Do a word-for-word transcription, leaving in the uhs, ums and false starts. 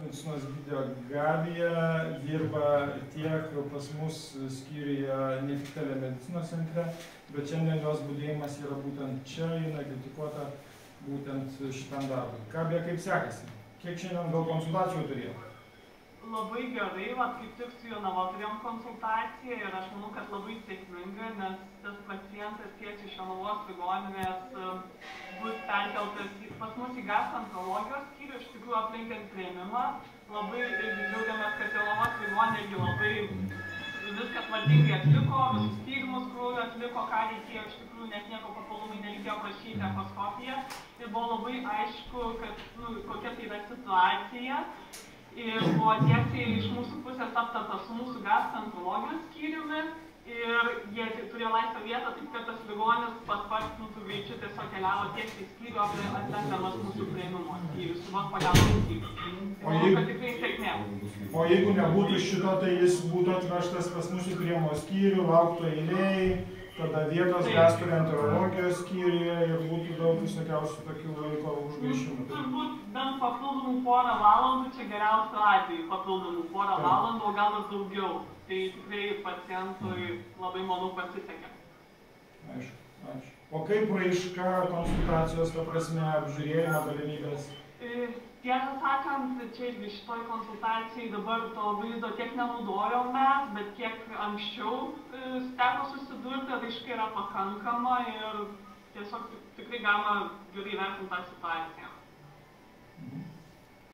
medicinos gydytoja Gabija dirba tiek pas mus skyriuje ne tik telemedicinos centre, bet šiandien jos budėjimas yra būtent čia, jinai kritikuota būtent šitam darbui. Gabija, kaip sekasi? Kiek šiandien gal konsultacijų turėjo? Labai gerai, vat kaip tik su Jonava turėjom konsultaciją ir aš manau, kad labai sėkminga, nes tas pacientas tiek iš Jonavos ligoninės bus perkeltas pas mus į gastroenterologijos skyrių, iš tikrųjų aplinkiant priėmimą. Labai džiaugiamės, kad Jonavos ligoninė labai viską tvarkingai atliko, visus tyrimus kraujo atliko, ką reikėjo, iš tikrųjų net nieko papildomai nereikėjo prašyti echoskopiją. Ir buvo labai aišku, kad, nu, kokia tai yra situacija. Ir buvo tiesiai iš mūsų pusės aptarta su mūsų gastroenterologijos skyriumi ir jie turėjo laisvą vietą, taip kad tas ligonis paspartintų greičiu tiesiog keliavo tiesiai į skyrių, atlendamas mūsų priėmimo skyrių, su vos pagalbos skyrių. Tai manau, kad tikrai sėkmė. O jeigu nebūtų šito, tai jis būtų atvežtas pas mūsų priėmimo skyrių, lauktų eilėj, tada vietos gastroenterologijos skyriuje ir būtų daug visokiausių tokių laiko užgaišimų. Turbūt bent papildomų porą valandų, čia geriausiu atveju papildomų porą valandų, o gal ir daugiau. Tai tikrai pacientui labai, manau, pasisekė. Aišku, ačiū. O kaip raiška konsultacijos, ta prasme, apžiūrėjimo galimybės? Tiesą sakant, čia irgi šitoj konsultacijai dabar to vaizdo tiek nenaudojom mes, bet kiek anksčiau teko susidurti, raiška yra pakankama ir tiesiog tikrai galima gerai vertinti tą situaciją. Mhm.